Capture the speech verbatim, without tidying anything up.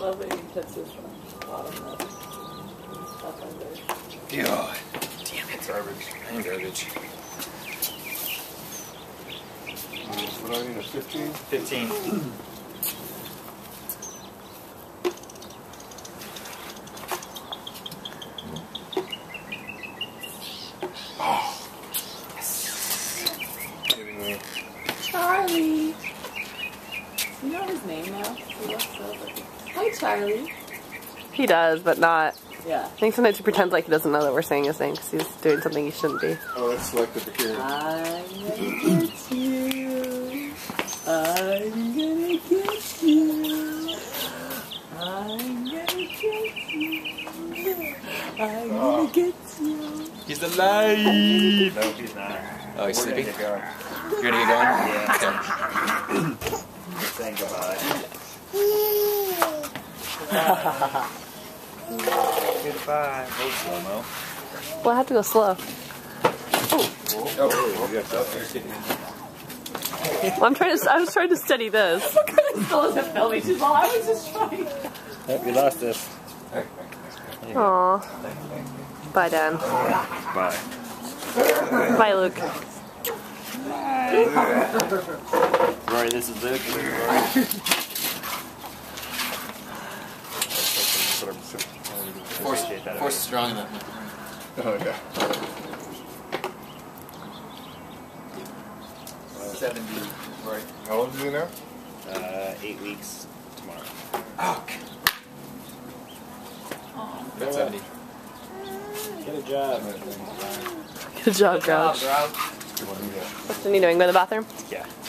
love it when you touch this one. Bottom lip. Stuff under. God. Damn it. Garbage. I ain't garbage. What do I need, a fifteen? fifteen. Oh. Yes. Kidding me. Charlie! You know his name now? He looks so like... Hi, Charlie. He does, but not. Yeah. I think sometimes he pretends like he doesn't know that we're saying his name because he's doing something he shouldn't be. Oh, that's selected for hearing. I'm gonna get you. I'm gonna get you. I'm gonna get you. I'm gonna get you. He's alive! No, he's not. Oh, he's We're sleeping? Gonna get going. You're gonna get going? Yeah. We're saying goodbye. Goodbye. Oh, slow-mo. Well, I have to go slow. Oh, you got that. Well, I'm trying to. I was trying to steady this. What kind of still isn't filming? She's all, I was just trying. Oh, we lost this. Aww. Bye, Dan. Bye. Bye, Luke. Rory, this is Luke. Rory. Force, force is strong enough. Oh, yeah. seventy. Right. How old is he now? Uh, eight weeks tomorrow. Oh, that's seventy. Good job. Good job, Grouch. Grouch. What's he doing? Go to the bathroom? Yeah.